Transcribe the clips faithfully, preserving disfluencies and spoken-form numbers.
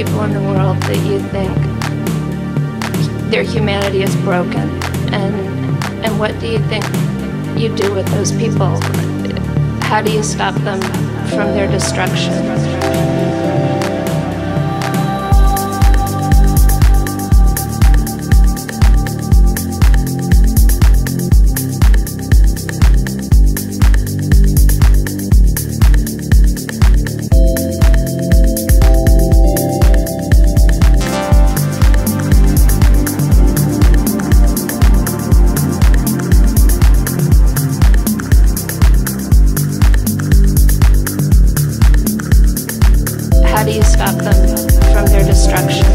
people in the world that you think their humanity is broken, and and what do you think you do with those people? How do you stop them from their destruction? How do you stop them from their destruction?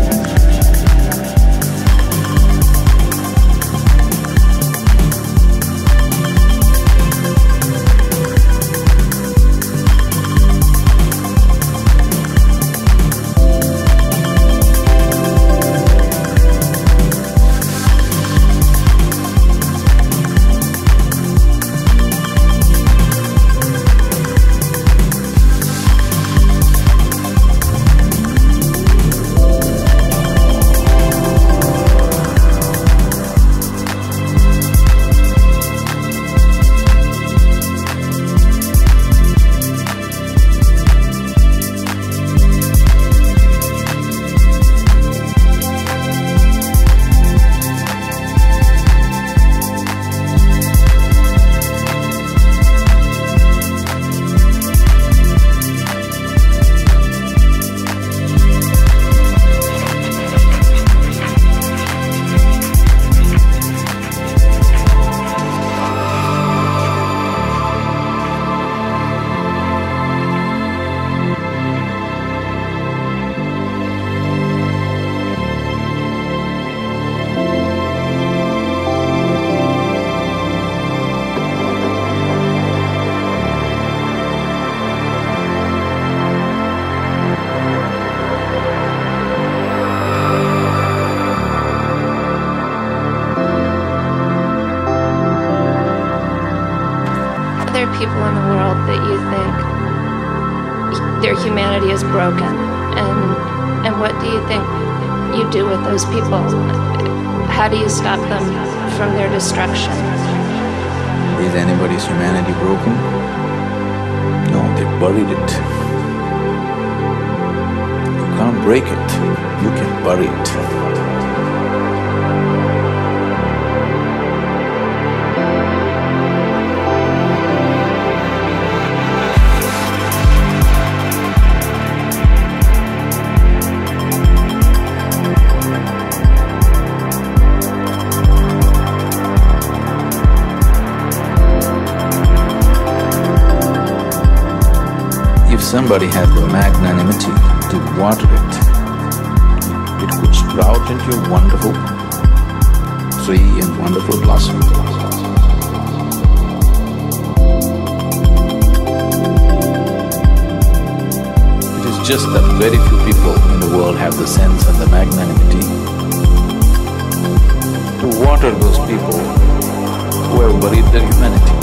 People in the world that you think their humanity is broken, and and what do you think you do with those people? How do you stop them from their destruction? Is anybody's humanity broken? No, they buried it. You can't break it, you can bury it. If somebody has the magnanimity to water it, it could sprout into a wonderful tree and wonderful blossom. It is just that very few people in the world have the sense and the magnanimity to water those people who have buried their humanity.